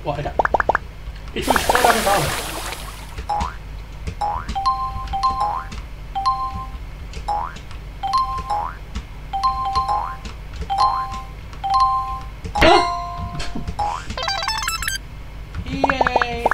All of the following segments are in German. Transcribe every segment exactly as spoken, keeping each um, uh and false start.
Oh, Alter. Ich will Spoiler damit haben. Yay!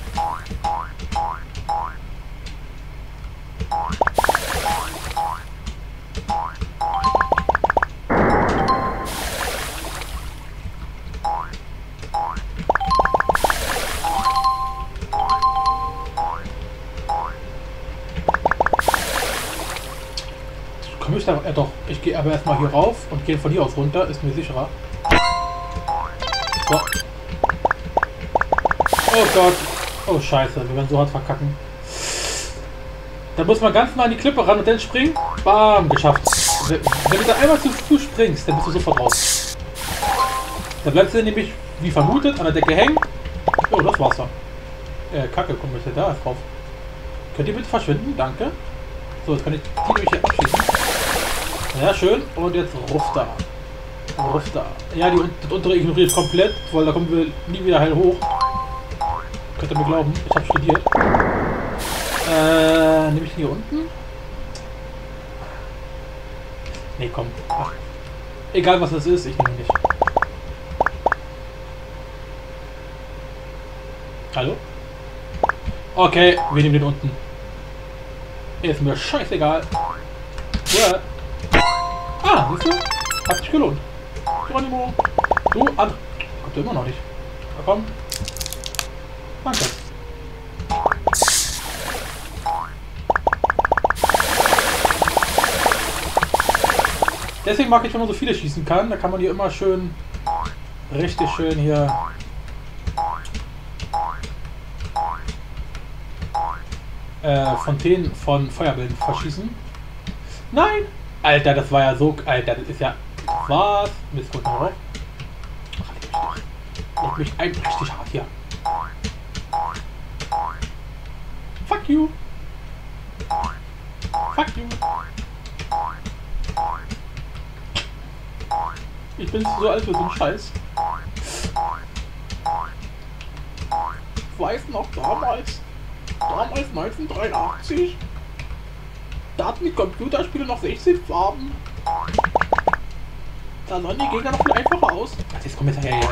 Komme ich da? Ja doch. Ich gehe aber erstmal hier rauf und gehe von hier aus runter. Ist mir sicherer. So. Oh Gott. Oh Scheiße. Wir werden so hart verkacken. Da muss man ganz nah an die Klippe ran und dann springen. Bam. Geschafft. Wenn du da einmal zu früh springst, dann bist du sofort raus. Da bleibst du nämlich, wie vermutet, an der Decke hängen. Oh, das war's dann. Äh, Kacke. Komm, ist ja da drauf. Könnt ihr bitte verschwinden? Danke. So, jetzt kann ich die nämlich hier abschießen. Ja, schön. Und jetzt ruff da. Ruff da. Ja, die, das untere ignoriert komplett, weil da kommen wir nie wieder heil hoch. Könnt ihr mir glauben, ich habe studiert. Äh, nehme ich hier unten? Nee, komm. Ach. Egal was das ist, ich nehme nicht. Hallo? Okay, wir nehmen den unten. Ist mir scheißegal. Ja. Ah, siehst du? Hat sich gelohnt. Geronimo. Du, an. Kommt immer noch nicht. Na komm. Danke. Deswegen mag ich, wenn man so viele schießen kann. Da kann man hier immer schön, richtig schön hier äh, Fontänen von Feuerbällen verschießen. Nein! Alter, das war ja so... Alter, das ist ja... Was? Mist, gut, noch. Ach, leg mich ein, richtig hart hier. Fuck you! Fuck you! Ich bin so alt für so einen Scheiß. Ich weiß noch damals... Damals neunzehnhundertdreiundachtzig... Da hatten die Computerspiele noch sechzehn Farben. Da sahen die Gegner noch viel einfacher aus. Ach, jetzt kommt jetzt her.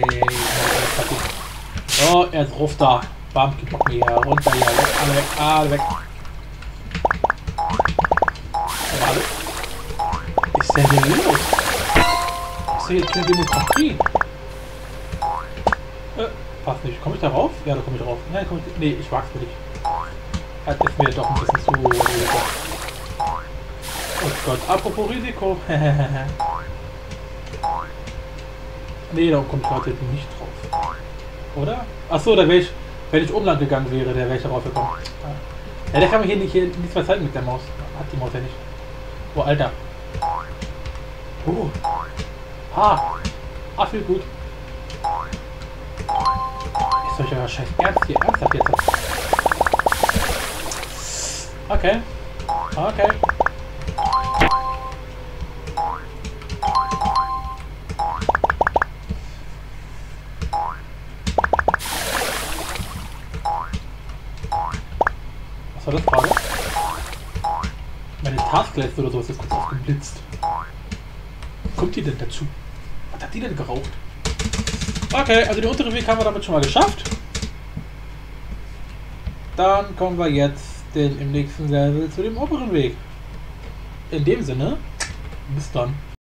So, er ist ruft da. Bam, gib mir hier runter hier. Weg, alle weg, alle weg. Warte. Ist der denn los? Ist der jetzt keine Demokratie? Äh, passt nicht. Komme ich da rauf? Ja, da komme ich drauf. Nein, komm ich. Nee, ich wag's mir nicht. Das ist mir doch ein bisschen zu Risiko. Oh Gott, apropos Risiko. Nee, da kommt gerade nicht drauf. Oder? Achso, da wäre ich, wenn ich umland gegangen wäre, der wäre ich darauf gekommen. Ja, der kann man hier nicht, hier nichts mehr zeigen mit der Maus. Hat die Maus ja nicht. Oh, Alter. Oh. Ha. Ah, viel gut. Ist euch euer Scheiß Ernst hier? Ernsthaft jetzt? Okay. Okay. Was war das gerade? Meine Taskleiste oder sowas ist kurz aufgeblitzt. Kommt die denn dazu? Was hat die denn geraucht? Okay, also den unteren Weg haben wir damit schon mal geschafft. Dann kommen wir jetzt den im nächsten Level zu dem oberen Weg. In dem Sinne, bis dann.